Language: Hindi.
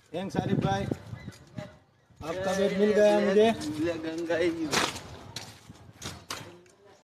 थैंक्स आरिफ भाई, आपका बैट मिल गया मुझे। गंगा